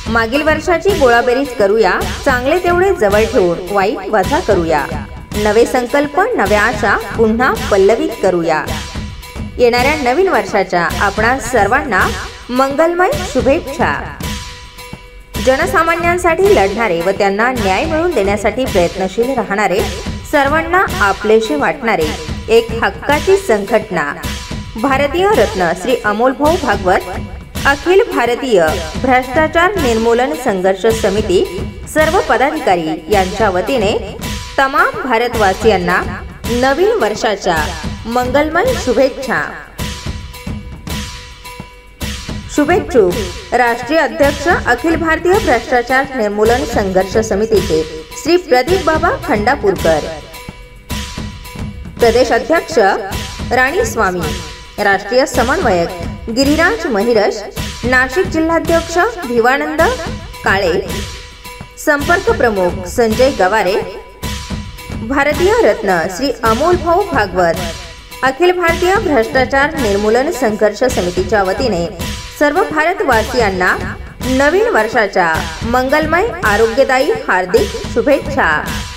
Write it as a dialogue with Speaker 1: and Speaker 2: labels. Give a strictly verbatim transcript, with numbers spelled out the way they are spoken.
Speaker 1: मागील वर्षाची गोळाबेरीज करूया, चांगले तेवढे जवळ ठेवून वाईट वजा करूया. नवे संकल्प, नव्या आशा पुन्हा पल्लवित करूया. येणाऱ्या नवीन वर्षाच्या आपणा सर्वांना मंगलमय शुभेच्छा. जनसामान्यांसाठी लढणारे व त्यांना न्याय मिळवून देण्यासाठी प्रयत्नशील राहणारे, सर्वांना आपलेसे वाटणारे एक हक्काची संघटना भारतीय रत्न श्री अमोलभाऊ भागवत अखिल भारतीय भ्रष्टाचार निर्मूलन संघर्ष समिती सर्व पदाधिकारी यांच्या वतीने तमाम भारतवासियांना नवीन वर्षाच्या मंगलमय शुभेच्छा. शुभेच्छुक राष्ट्रीय अध्यक्ष अखिल भारतीय भ्रष्टाचार निर्मूलन संघर्ष समितीचे श्री प्रदीप बाबा खंडापूरकर, प्रदेश अध्यक्ष राणी स्वामी, राष्ट्रीय समन्वयक गिरिराज महिरश, नाशिक जिल्हाध्यक्ष भिवानंद काळे, संपर्क प्रमुख संजय गवारे. भारतीय रत्न श्री अमोलभाऊ भागवत अखिल भारतीय भ्रष्टाचार निर्मूलन संघर्ष समितीच्या वतीने सर्व भारतवासियांना नवीन वर्षाच्या मंगलमय आरोग्यदायी हार्दिक शुभेच्छा.